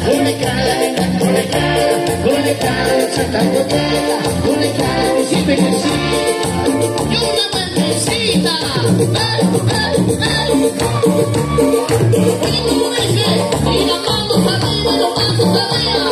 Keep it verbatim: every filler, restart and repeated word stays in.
Colegiala, colegiala, colegiala, saltando tela, colegiala, que siempre que sí. Y una vueltecita, ¡ay, ay, ay! Oye, como dice, y la mano para arriba, los pasos arriba.